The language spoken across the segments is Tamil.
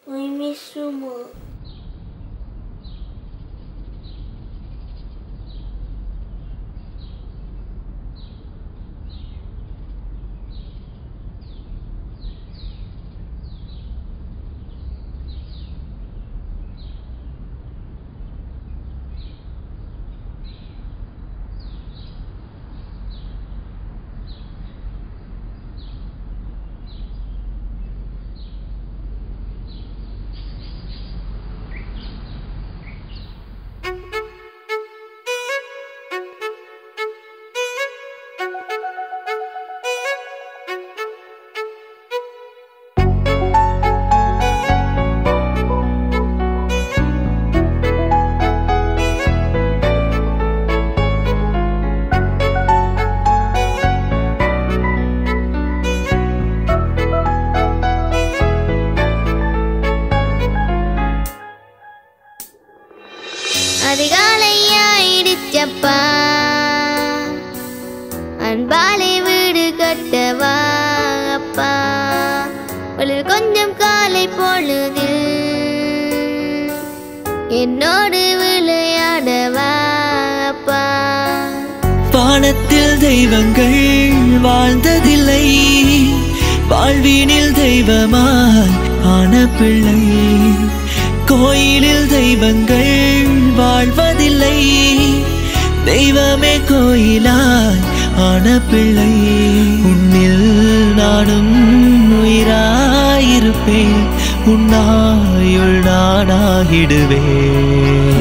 I miss you more. Athikaalai aakidichu paa, anbale veedu kattava appa, valil konjam kaalai poludil, ennodu vilayadava appa. வானத்தில் தெய்வங்கள் வாழ்ந்ததில்லை, வாழ்வினில் தெய்வமாய் ஆன பிள்ளை. கோயிலில் தெய்வங்கள் வாழ்வதில்லை, தெய்வமே கோயிலாய் ஆன பிள்ளை. உன்னில் நானும் உயிராயிருப்பேன், உன்னாயுள் நானாகிடுவேன்.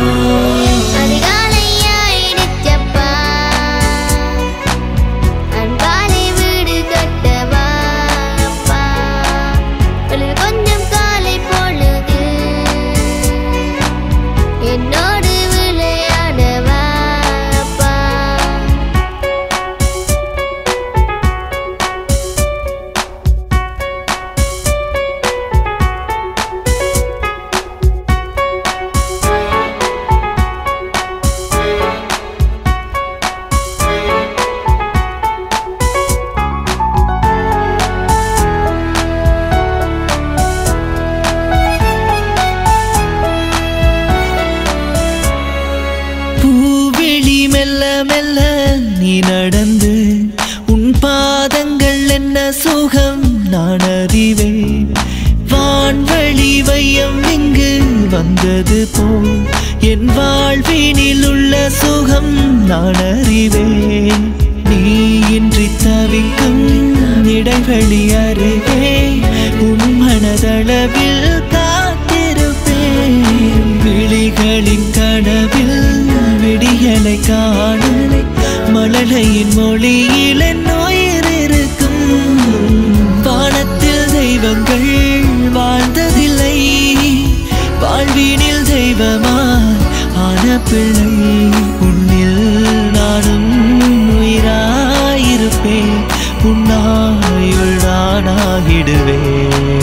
மெல்ல நீ நடந்து உன் பாதங்கள் என்ன சுகம் நான் அறிவேன். வான்வழி வையம் இங்கு வந்தது போல் என் வாழ்வினில் உள்ள சுகம் நான் அறிவேன். நீ இன்றி தவிக்கும் இடைவெளி அருகே உன் மனதளவில் காத்திருப்பேன். விழிகளின் கனவில் விடியலை காணலை மழலையின் மொழியில் என் உயிர் இருக்கும். வானத்தில் தெய்வங்கள் வாழ்ந்ததில்லை, வாழ்வினில் தெய்வமாய் ஆன பிள்ளை. உன்னில் நானும் உயிராயிருப்பேன், உன்னாயுள் நானாகிடுவேன்.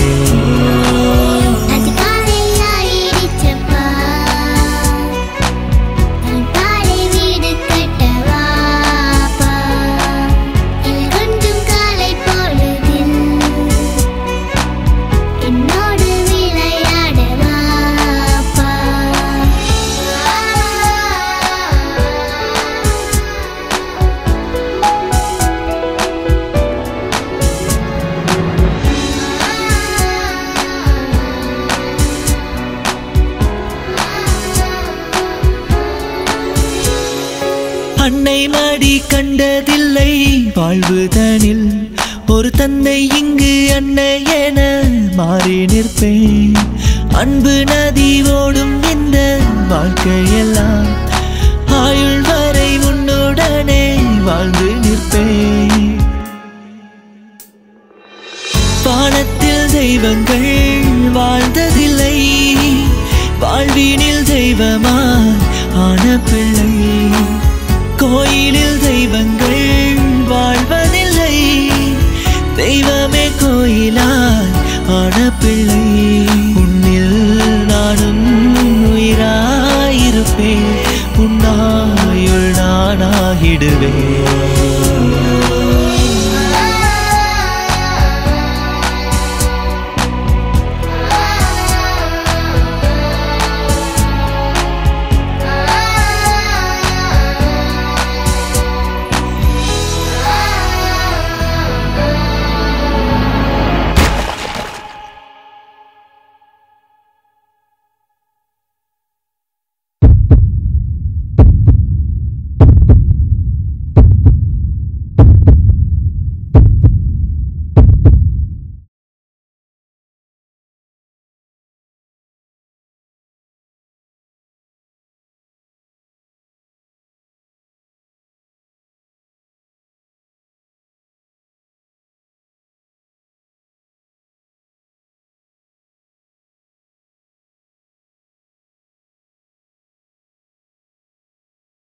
அன்னை மடி கண்டதில்லை வாழ்வுதனில், ஒரு தந்தை இங்கு அன்னை என மாறி நிற்பேன். அன்பு நதி ஓடும் இந்த வாழ்க்கையெல்லாம் ஆயுள் வரை உன்னுடனே வாழ்ந்து நிற்பேன். வானத்தில் தெய்வங்கள் வாழ்ந்ததில்லை, வாழ்வினில் தெய்வமாய் ஆன பிள்ளை. கோயிலில் தெய்வங்கள்